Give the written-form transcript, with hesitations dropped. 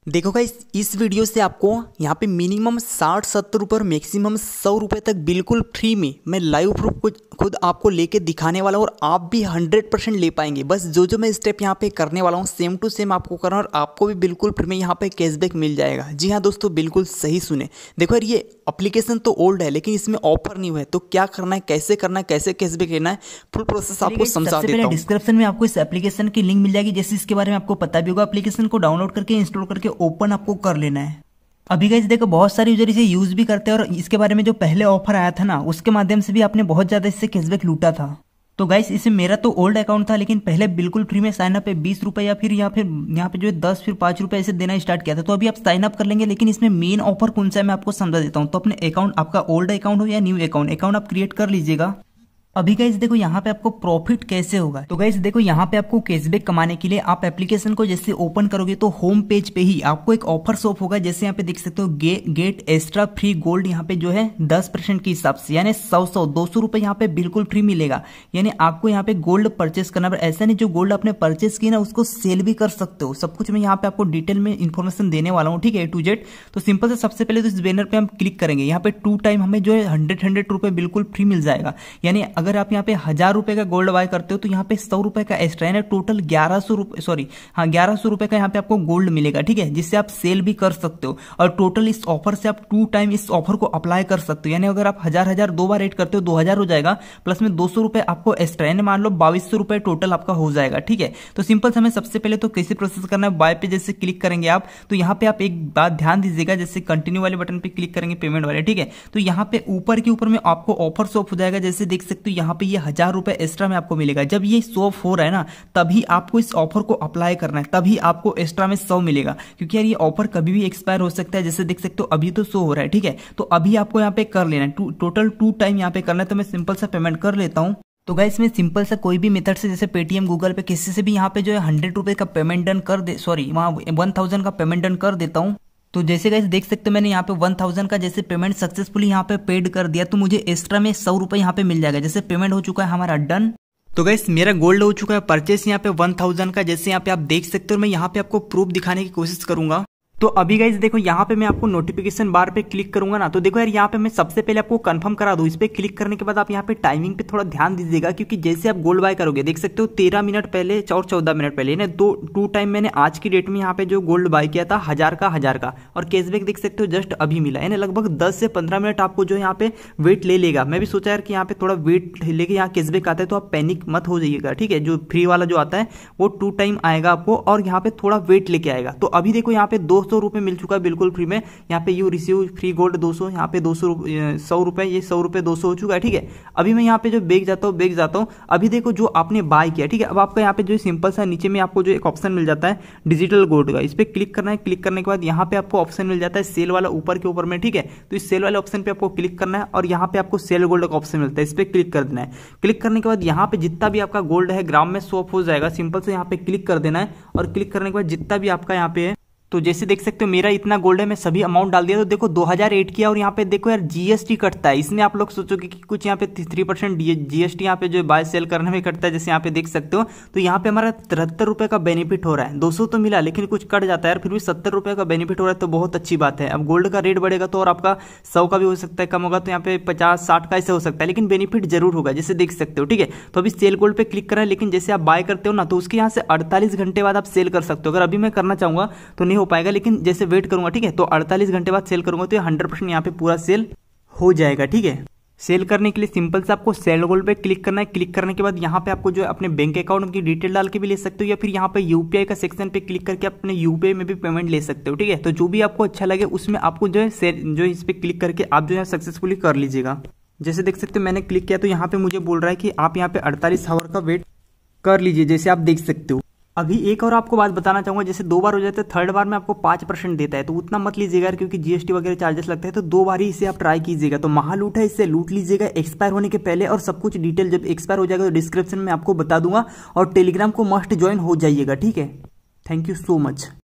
देखो गाइस, इस वीडियो से आपको यहाँ पे मिनिमम 60-70 रुपये और मैक्सिमम 100 रुपये तक बिल्कुल फ्री में मैं लाइव प्रूफ खुद आपको लेके दिखाने वाला हूँ और आप भी 100% ले पाएंगे। बस जो मैं स्टेप यहाँ पे करने वाला हूँ सेम टू सेम आपको करना और आपको भी बिल्कुल फ्री में यहाँ पे कैशबैक मिल जाएगा। जी हाँ दोस्तों, बिल्कुल सही सुने। देखो यार, ये एप्लीकेशन तो ओल्ड है लेकिन इसमें ऑफर नहीं हुआ है, तो क्या करना है, कैसे कैशबैक लेना है, फुल प्रोसेस आपको समझा देता हूँ। डिस्क्रिप्शन में आपको इस एप्लीकेशन की लिंक मिल जाएगी, जैसे इसके बारे में आपको पता भी होगा। एप्लीकेशन को डाउनलोड करके इंस्टॉल करके ओपन आपको कर लेना है। अभी गाइस देखो, बहुत सारे यूजर इसे यूज भी करते हैं और इसके बारे में जो पहले ऑफर आया था ना, उसके माध्यम से भी आपने बहुत ज्यादा इससे कैशबैक लूटा था। तो गाइस, इसे मेरा तो ओल्ड अकाउंट था लेकिन पहले बिल्कुल फ्री में साइन अप पे 20 रुपए या फिर यहाँ पे जो है 10 फिर 5 रुपए ऐसे देना स्टार्ट किया था। तो अभी आप साइन अप कर लेंगे, लेकिन इसमें मेन ऑफर कौन सा है मैं आपको समझा देता हूँ। तो अपने अकाउंट, आपका ओल्ड अकाउंट हो या न्यू अकाउंट आप क्रिएट कर लीजिएगा। अभी गाइस देखो, यहाँ पे आपको प्रॉफिट कैसे होगा। तो गाइस देखो, यहाँ पे आपको कैशबैक कमाने के लिए आप एप्लीकेशन को जैसे ओपन करोगे तो होम पेज पे ही आपको एक ऑफर शॉप होगा। जैसे यहाँ पे देख सकते हो, गेट एक्स्ट्रा फ्री गोल्ड, यहाँ पे जो है 10% के हिसाब से, यानी 200 रुपए यहाँ पे बिल्कुल फ्री मिलेगा। यानी आपको यहाँ पे गोल्ड परचेस करना, पर ऐसा नहीं जो गोल्ड आपने परचेस की ना उसको सेल भी कर सकते हो। सब कुछ मैं यहाँ पे आपको डिटेल में इन्फॉर्मेशन देने वाला हूँ, ठीक है, A to Z। तो सिंपल से सबसे पहले तो इस बैनर पे हम क्लिक करेंगे। यहाँ पे 2 टाइम हमें जो है 100 रुपए बिल्कुल फ्री मिल जाएगा। यानी अगर आप यहाँ पे 1000 रुपए का गोल्ड बाय करते हो तो यहाँ पे 100 रुपए का एक्स्ट्रा, यानी टोटल 1100 रुपए, सॉरी हाँ 1100 रुपए का यहाँ पे आपको गोल्ड मिलेगा, ठीक है, जिससे आप सेल भी कर सकते हो। और टोटल इस ऑफर से आप 2 टाइम इस ऑफर को अप्लाई कर सकते हो। यानी अगर आप 1000 2 बार ऐड करते हो 2000 हो जाएगा, प्लस में 200 रुपए आपको एक्स्ट्रा, यानी मान लो 2200 रुपए टोटल आपका हो जाएगा, ठीक है। तो सिंपल से हमें सबसे पहले तो कैसे प्रोसेस करना है, बाय पे जैसे क्लिक करेंगे आप, तो यहाँ पे आप एक बात ध्यान दीजिएगा, जैसे कंटिन्यू वाले बटन पे क्लिक करेंगे पेमेंट वाले, ठीक है। तो यहाँ पे ऊपर के ऊपर में आपको ऑफर शॉप हो जाएगा। जैसे देख सकते हो यहाँ पे ये 1000 रुपए एक्स्ट्रा में आपको मिलेगा। जब ये शो हो रहा है ना, तभी आपको इस ऑफर को अप्लाई करना है, तभी आपको एक्स्ट्रा में 100 मिलेगा। क्योंकि यार ये ऑफर कभी भी एक्सपायर हो सकता है। जैसे देख सकते हो अभी तो शो हो रहा है, ठीक है। तो अभी आपको यहाँ पे कर लेना है, टोटल 2 टाइम यहाँ पे करना है। तो मैं सिंपल सा पेमेंट कर लेता हूँ। तो गाइस, मैं सिंपल सा कोई भी मेथड से, जैसे पेटीएम, गूगल पे, किसी से भी यहाँ पे जो है 100 रुपए का पेमेंट डन कर दे, सॉरी वहाँ 1000 का पेमेंट डन कर देता हूँ। तो जैसे गाइस देख सकते हो, मैंने यहाँ पे 1000 का जैसे पेमेंट सक्सेसफुली यहाँ पे पेड कर दिया, तो मुझे एक्स्ट्रा में 100 रुपए यहाँ पे मिल जाएगा। जैसे पेमेंट हो चुका है हमारा डन। तो गाइस, मेरा गोल्ड हो चुका है परचेस यहाँ पे 1000 का। जैसे यहाँ पे आप देख सकते हो, मैं यहाँ पे आपको प्रूफ दिखाने की कोशिश करूंगा। तो अभी गाइस देखो, यहाँ पे मैं आपको नोटिफिकेशन बार पे क्लिक करूंगा ना, तो देखो यार यहाँ पे मैं सबसे पहले आपको कंफर्म करा दूं। इस पे क्लिक करने के बाद आप यहाँ पे टाइमिंग पे थोड़ा ध्यान दीजिएगा, क्योंकि जैसे आप गोल्ड बाय करोगे, देख सकते हो 13 मिनट पहले और 14 मिनट पहले, यानी 2 टाइम मैंने आज की डेट में यहाँ पे जो गोल्ड बाय किया था 1000 का और कैशबैक देख सकते हो जस्ट अभी मिला। यानी लगभग 10 से 15 मिनट आपको जो यहाँ पे वेट ले लेगा। मैं भी सोचा यार कि यहाँ पे थोड़ा वेट लेके यहाँ कैशबैक आता है, तो आप पैनिक मत हो जाइएगा, ठीक है। जो फ्री वाला जो आता है वो 2 टाइम आएगा आपको और यहाँ पे थोड़ा वेट लेके आएगा। तो अभी देखो यहाँ पे 200 रुपए मिल चुका है बिल्कुल फ्री में। यहाँ पे यू रिसीव फ्री गोल्ड 200, यहाँ पे 100 रुपए, ये 100 रुपए 200 हो चुका है, ठीक है। अभी मैं यहाँ पे जो बैक जाता हूँ। अभी देखो जो आपने बाय किया, ठीक है। अब आपका यहाँ पे जो सिंपल सा नीचे में आपको जो एक ऑप्शन मिल जाता है डिजिटल गोल्ड का, इस पे क्लिक करना है। क्लिक करने के बाद यहाँ पे आपको ऑप्शन मिल जाता है सेल वाला ऊपर के ऊपर में, ठीक है। तो इस सेल वाले ऑप्शन पे आपको क्लिक करना है और यहाँ पे आपको सेल गोल्ड का ऑप्शन मिलता है, इस पे क्लिक कर देना है। क्लिक करने के बाद यहाँ पे जितना भी आपका गोल्ड है ग्राम में शो हो जाएगा। सिंपल से यहाँ पे क्लिक कर देना है और क्लिक करने के बाद जितना भी आपका यहाँ पे है, तो जैसे देख सकते हो मेरा इतना गोल्ड है, मैं सभी अमाउंट डाल दिया। तो देखो 2008 किया और यहाँ पे देखो यार जीएसटी कटता है। इसमें आप लोग सोचोगे कि कुछ यहाँ पे 3% जीएसटी यहाँ पे जो बाय सेल करने में कटता है, जैसे यहाँ पे देख सकते हो। तो यहाँ पे हमारा 73 रुपए का बेनिफिट हो रहा है। 200 तो मिला लेकिन कुछ कट जाता है यार, फिर भी 70 रुपए का बेनिफिट हो रहा है, तो बहुत अच्छी बात है। अब गोल्ड का रेट बढ़ेगा तो और आपका 100 का भी हो सकता है, कम होगा तो यहाँ पे 50-60 का ऐसे हो सकता है, लेकिन बेनिफिट जरूर होगा, जैसे देख सकते हो, ठीक है। तो अभी सेल गोल्ड पे क्लिक करा है, लेकिन जैसे आप बाय करते हो ना, तो उसके यहाँ से 48 घंटे बाद आप सेल कर सकते हो। अगर अभी मैं करना चाहूंगा तो नहीं हो पाएगा, लेकिन जैसे वेट करूंगा, ठीक है, तो 48 घंटे बाद सेल करूंगा तो 100% यहाँ पे पूरा सेल हो जाएगा, ठीक है। सेल करने के लिए सिंपल से आपको सेल गोल्ड पे क्लिक करना है। क्लिक करने के बाद यहाँ पे आपको जो है अपने बैंक अकाउंट की डिटेल डाल के भी ले सकते हो, या फिर यहाँ पे यूपीआई का सेक्शन पे क्लिक करके अपने यूपीआई में भी पेमेंट ले सकते हो, ठीक है। तो जो भी आपको अच्छा लगे उसमें आपको जो है जो इस पे क्लिक करके आप जो है सक्सेसफुली कर लीजिएगा। जैसे देख सकते हो मैंने क्लिक किया तो यहाँ पे मुझे बोल रहा है कि आप यहाँ पे 48 आवर का वेट कर लीजिए, जैसे आप देख सकते हो। अभी एक और आपको बात बताना चाहूंगा, जैसे 2 बार हो जाता है, थर्ड बार में आपको 5% देता है, तो उतना मत लीजिएगा क्योंकि जीएसटी वगैरह चार्जेस लगता है। तो 2 बार ही इसे आप ट्राई कीजिएगा। तो महालूट है, इससे लूट लीजिएगा एक्सपायर होने के पहले, और सब कुछ डिटेल जब एक्सपायर हो जाएगा तो डिस्क्रिप्शन में आपको बता दूंगा। और टेलीग्राम को मस्ट ज्वाइन हो जाइएगा, ठीक है। Thank you so much.